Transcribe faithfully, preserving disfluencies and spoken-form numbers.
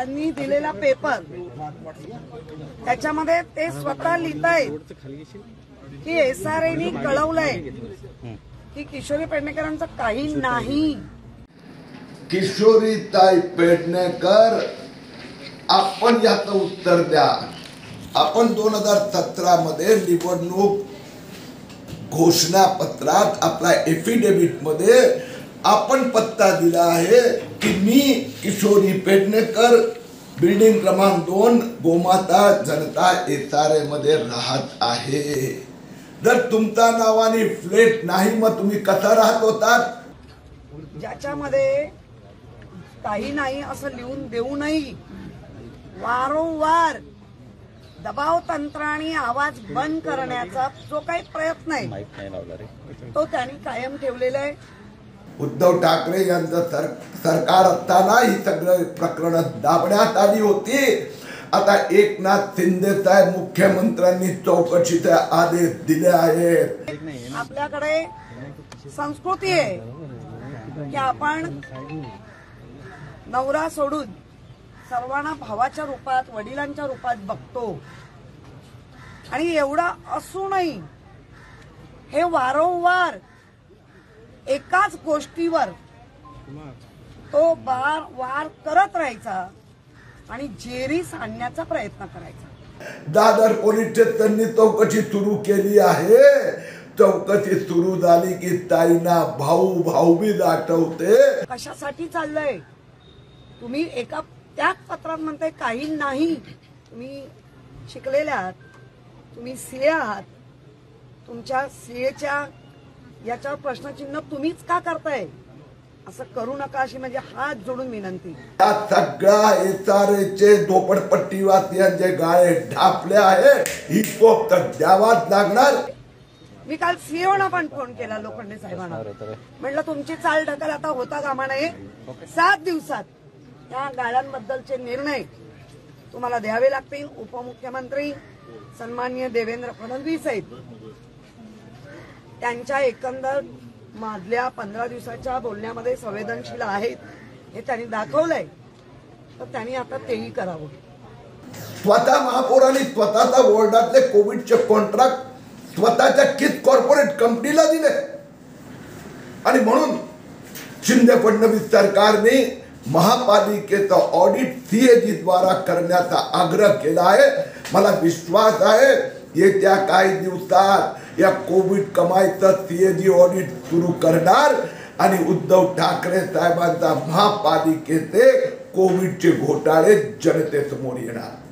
त्यांनी दिलेला पेपर त्याच्यामध्ये ते स्वतः लिहितायत की एसआरएनी कळवलंय की किशोरी पेडणेकरांचं काही नाही. किशोरीताई पेडणेकर, आपण याचं उत्तर द्या. आपण दोन हजार सतरा मध्ये निवडणूक घोषणा पत्रात आपला एफिडेव्हिट मध्ये आपण पत्ता दिला आहे की मी किशोरी पेडणेकर, बिल्डिंग क्रमांक दोन, गोमाता जनता एसआरए मध्ये राहत आहे. जर तुमच्या नावाने फ्लॅट नाही मग तुम्ही कसा राहत होतात? ज्याच्यामध्ये काही नाही असं लिहून देऊनही वारंवार दबाव तंत्राने आवाज बंद करण्याचा जो काही प्रयत्न आहे तो त्यांनी कायम ठेवलेला आहे. उद्धव ठाकरे यांचं सर, सरकार असताना ही सगळं प्रकरण दाबण्यात आली होती. आता एकनाथ शिंदे साहेब मुख्यमंत्र्यांनी चौकशीचे आदेश दिले आहेत. आपल्याकडे संस्कृती आहे की आपण नवरा सोडून सर्वांना भावाच्या रूपात, वडिलांच्या रूपात बघतो. आणि एवढं असूनही हे वारंवार एकाच गोष्टीवर तो बार वार करत राहायचा आणि जेरीस आणण्याचा प्रयत्न करायचा. दादर पोलीस स्टेशननी चौकशी सुरू केली आहे. चौकशी सुरू झाली की ताईंना भाऊ भाऊबीज आठवते. कशासाठी चाललंय? तुम्ही एका त्याच पत्रात म्हणताय काही नाही. तुम्ही शिकलेले आहात, तुम्ही सीए आहात. तुमच्या सीएच्या याच्यावर प्रश्नचिन्ह तुम्हीच का करताय? असं करू नका अशी म्हणजे हात जोडून विनंती. या सगळ्या एसआरएचे झोपडपट्टीवासियांचे गाळे ढापले आहे. ही कोप तर द्यावाच लागणार. मी काल सीएओना पण फोन केला, लोखंडे साहेबांना. म्हटलं तुमची चाल ढकल आता होता कामा नये. सात दिवसात या गाळ्यांबद्दलचे निर्णय तुम्हाला द्यावे लागतील. उपमुख्यमंत्री सन्माननीय देवेंद्र फडणवीस आहेत, त्यांच्या एकंदर मधल्या पंधरा दिवसाच्या बोलण्यामध्ये संवेदनशील आहेत हे त्यांनी दाखवलंय. तर त्यांनी आता तेही करावं. स्वतः महापौरांनी स्वतःचा वॉर्डातले कोविडचे कॉन्ट्रॅक्ट स्वतःच्या कित कॉर्पोरेट कंपनीला दिले आणि म्हणून शिंदे फडणवीस सरकारने महापालिकेचं ऑडिट सीएजी द्वारा करण्याचा आग्रह केला आहे. मला विश्वास आहे येत्या काही दिवसात या कोविड कमाईचं सीएजी ऑडिट सुरू करणार आणि उद्धव ठाकरे साहेबांचा महापालिकेचे कोविडचे घोटाळे जनतेसमोर येणार.